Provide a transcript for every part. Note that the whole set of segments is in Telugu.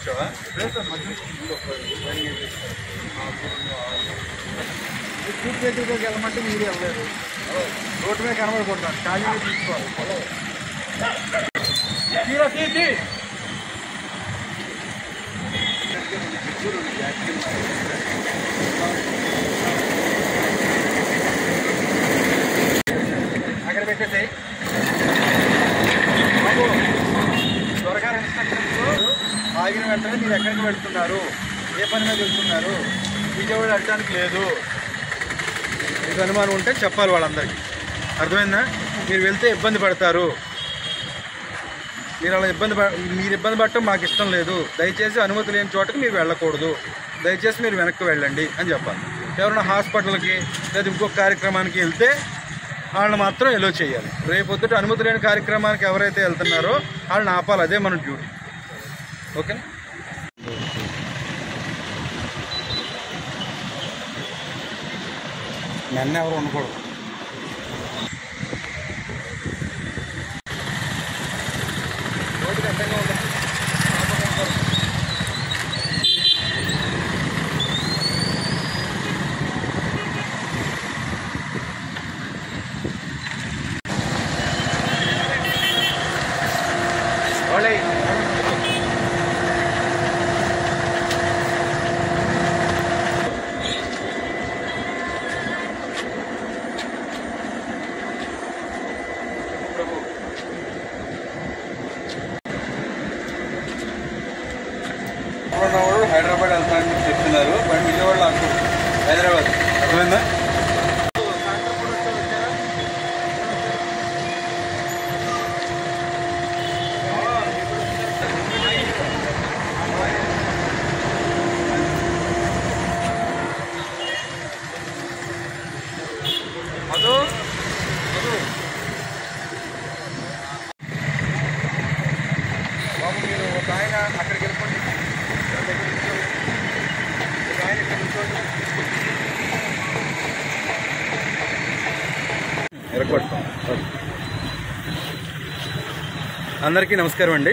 వచ్చావా? చూసేటికి వెళ్ళమంటే మీరు వెళ్ళలేదు. రోడ్డు మీద కనబడుకుంటాను, ఖాళీగా తీసుకోవాలి. అక్కడ పెట్టేసాయి. త్వరగా ఆగిన వెంటనే మీరు ఎక్కడికి వెళ్తున్నారు, ఏ పని మీద వెళ్తున్నారు, విజయవాడ వెళ్ళడానికి లేదు, మీకు అనుమానం ఉంటే చెప్పాలి వాళ్ళందరికీ. అర్థమైందా? మీరు వెళ్తే ఇబ్బంది పడతారు, మీరు అలా ఇబ్బంది పడటం మాకు ఇష్టం లేదు, దయచేసి అనుమతి లేని చోటకి మీరు వెళ్ళకూడదు, దయచేసి మీరు వెనక్కి వెళ్ళండి అని చెప్పాలి. ఎవరైనా హాస్పిటల్కి లేదా ఇంకొక కార్యక్రమానికి వెళ్తే వాళ్ళని మాత్రం ఎలో చేయాలి. రేపొద్దుట అనుమతి లేని కార్యక్రమానికి ఎవరైతే వెళ్తున్నారో వాళ్ళని ఆపాలి. అదే మన డ్యూటీ. ఓకే. నన్ను ఎవరు ఉండకూడదు. రోడ్డుకి అడ్డంగా ఉండదు. హైదరాబాద్ వెళ్తానని చెప్తున్నారు, బట్ విజయవాడలో అనుకో హైదరాబాద్. అర్థమైందా? అదో బాబు, మీరు ఒక ఆయన అక్కడికి వెళ్ళిపోండి, ఎరగొడతాం. అందరికీ నమస్కారం అండి.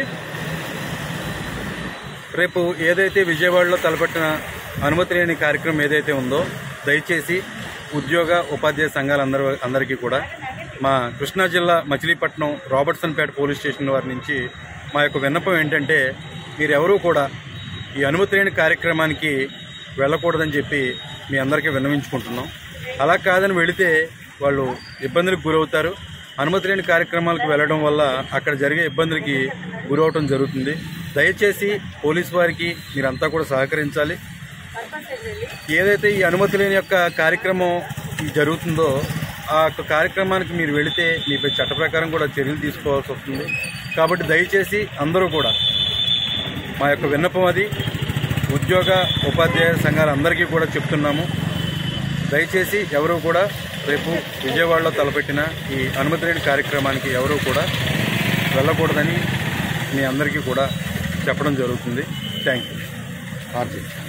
రేపు ఏదైతే విజయవాడలో తలపెట్టిన అనుమతి లేని కార్యక్రమం ఏదైతే ఉందో, దయచేసి ఉద్యోగ ఉపాధ్యాయ సంఘాలందరికీ కూడా మా కృష్ణా జిల్లా మచిలీపట్నం రాబర్ట్సన్పేట పోలీస్ స్టేషన్ వారి నుంచి మా యొక్క విన్నపం ఏంటంటే, మీరెవరూ కూడా ఈ అనుమతి లేని కార్యక్రమానికి వెళ్ళకూడదని చెప్పి మీ అందరికీ విన్నవించుకుంటున్నాం. అలా కాదని వెళితే వాళ్ళు ఇబ్బందులకు గురవుతారు. అనుమతి లేని కార్యక్రమాలకు వెళ్ళడం వల్ల అక్కడ జరిగే ఇబ్బందులకి గురవటం జరుగుతుంది. దయచేసి పోలీసు వారికి మీరంతా కూడా సహకరించాలి. ఏదైతే ఈ అనుమతి లేని యొక్క కార్యక్రమం జరుగుతుందో ఆ యొక్క కార్యక్రమానికి మీరు వెళితే మీపై చట్ట ప్రకారం కూడా చర్యలు తీసుకోవాల్సి వస్తుంది. కాబట్టి దయచేసి అందరూ కూడా మా యొక్క విన్నపం అది ఉద్యోగ ఉపాధ్యాయ సంఘాలందరికీ కూడా చెప్తున్నాము. దయచేసి ఎవరూ కూడా రేపు విజయవాడలో తలపెట్టిన ఈ అనుమతి లేని కార్యక్రమానికి ఎవరూ కూడా వెళ్ళకూడదని మీ అందరికీ కూడా చెప్పడం జరుగుతుంది. Thank you.